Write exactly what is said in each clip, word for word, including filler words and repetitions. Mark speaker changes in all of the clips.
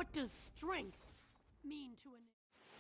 Speaker 1: What does strength mean to an...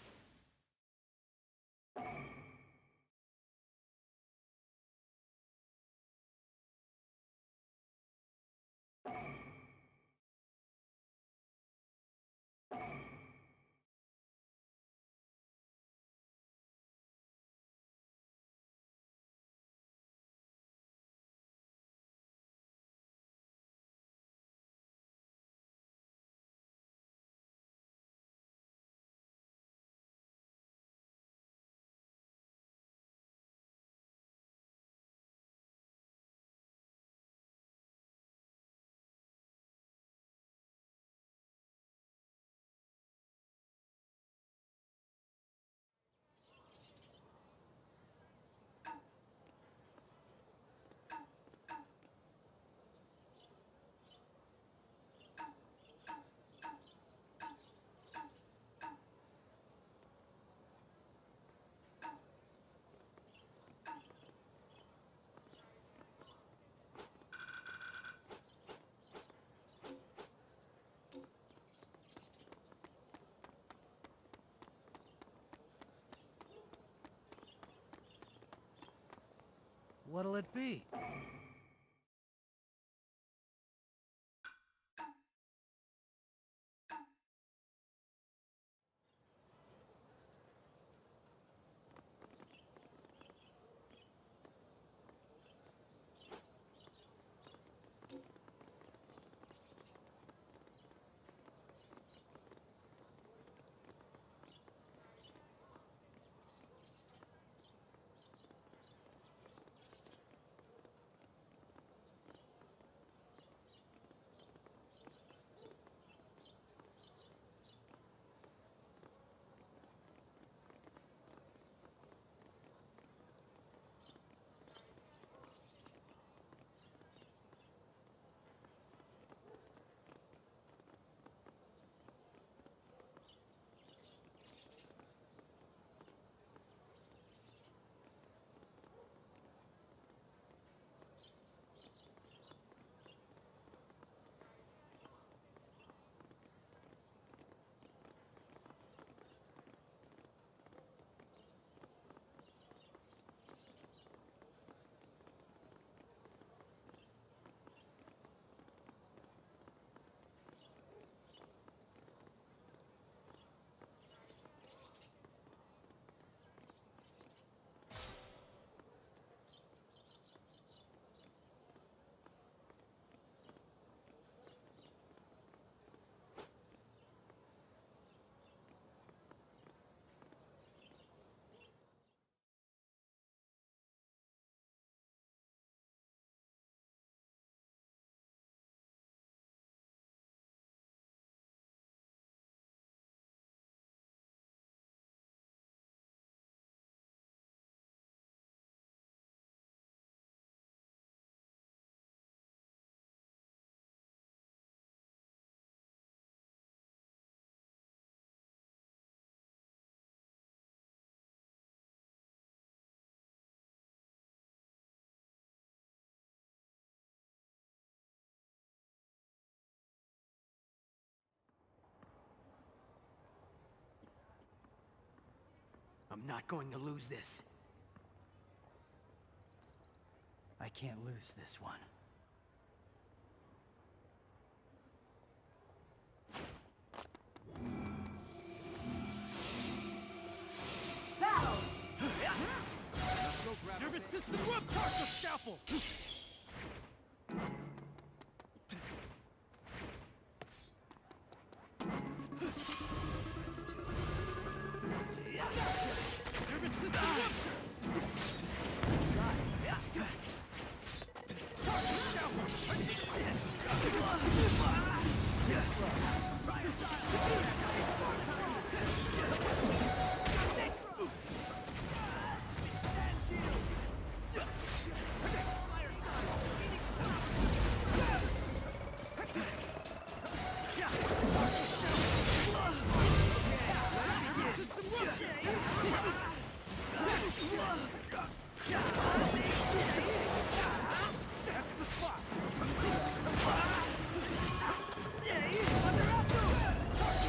Speaker 2: What'll it be? I'm not going to lose this. I can't lose this one.
Speaker 3: Battle!
Speaker 4: Nervous system, rub Tarka scalpel! Nervous system, rupture! Tarka scalpel! That's the spot!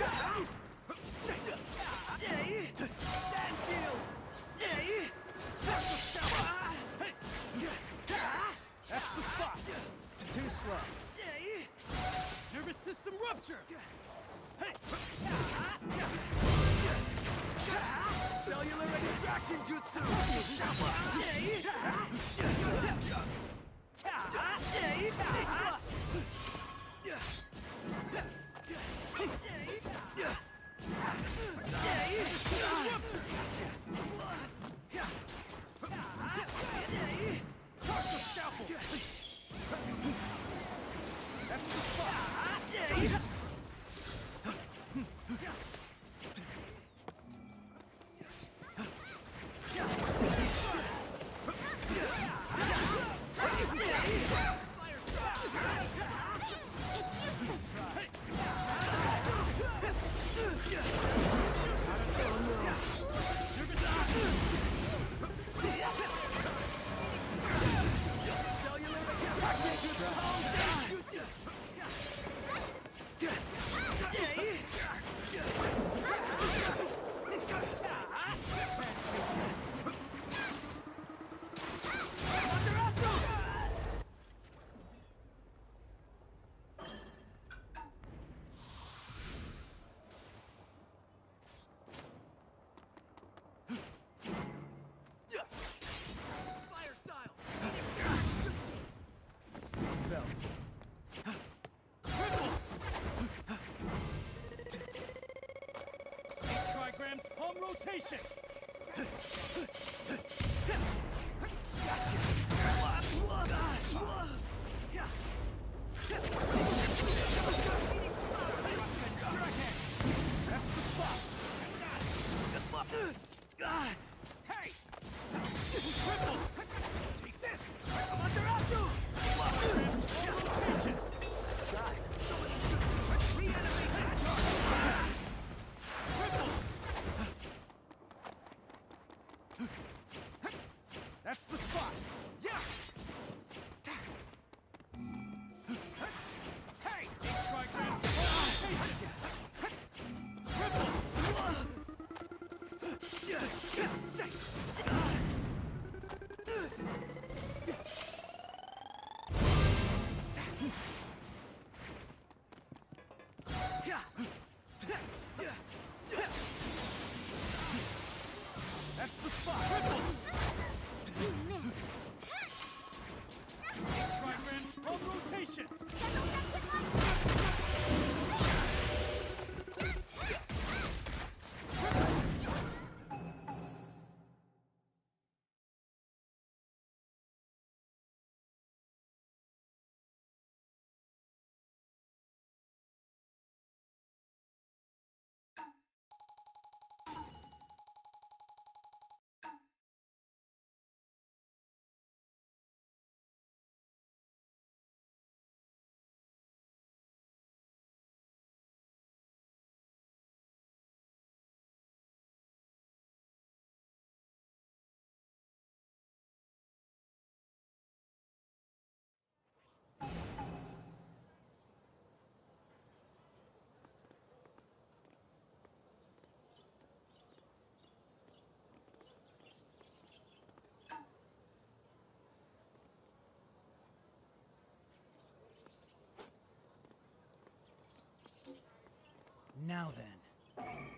Speaker 2: Sand shield!
Speaker 4: That's the scalpel! Hey! That's the spot!
Speaker 2: Too slow.
Speaker 4: Nervous system rupture! Hey!
Speaker 2: Cellular extraction jutsu!
Speaker 4: Torture scalpel! That's the spot! Trigrams palm rotation! That's the spot! Hey! Triple! Take this! I'm under Asu! Trigrams palm rotation! That's the spot! Yeah! Hey! Eight trigrams rotation! That's the spot!
Speaker 3: You missed.
Speaker 4: Eight trigrams palm rotation!
Speaker 2: Now then.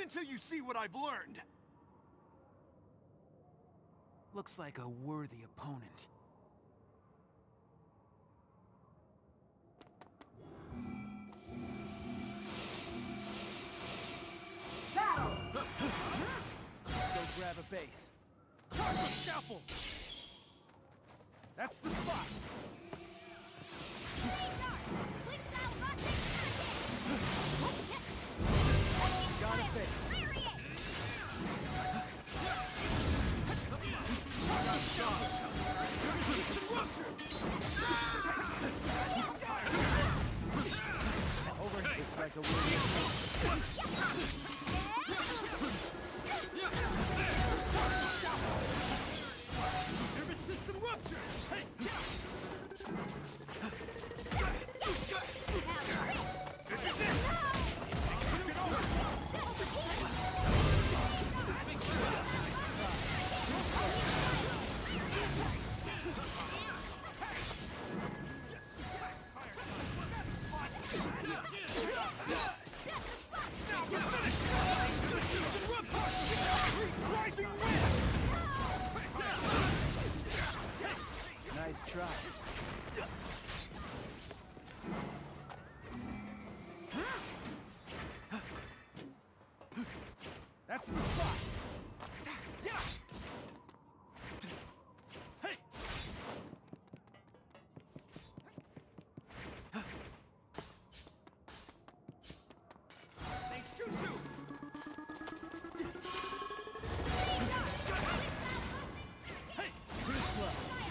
Speaker 2: until you see what I've learned. Looks like a worthy opponent.
Speaker 1: Battle!
Speaker 2: Go grab a base.
Speaker 4: Target scalpel! That's the spot!
Speaker 2: Got a base. Overhead looks like a worthy
Speaker 4: Nervous system rupture! Hey, this is it! Get over! Rising wind!
Speaker 2: Nice try.
Speaker 4: That's the spot! Hey! Sage's Jutsu! Hey!
Speaker 2: Too slow.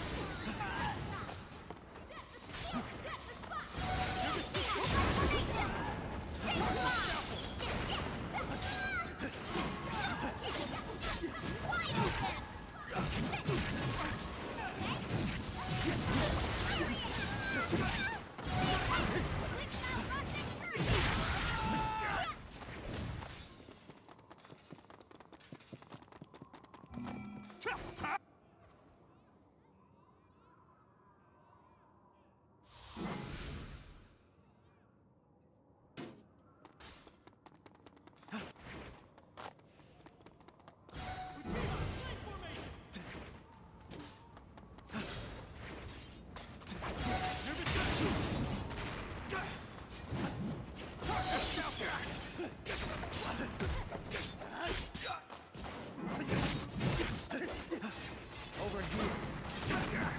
Speaker 2: Over here.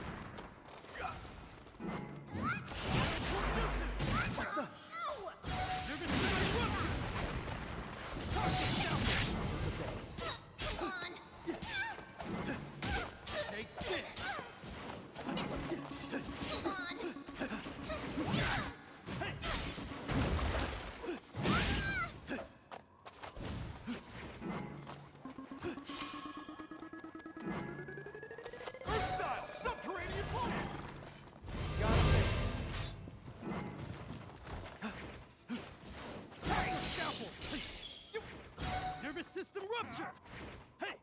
Speaker 4: Take this! Earth-style subterranean punch!
Speaker 2: Got a base.
Speaker 4: Hey, scalpel! Nervous system rupture! Hey!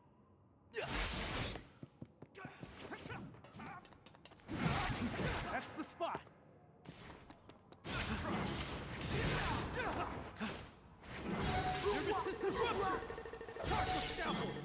Speaker 4: That's the spot! Nervous system rupture! Talk the scalpel!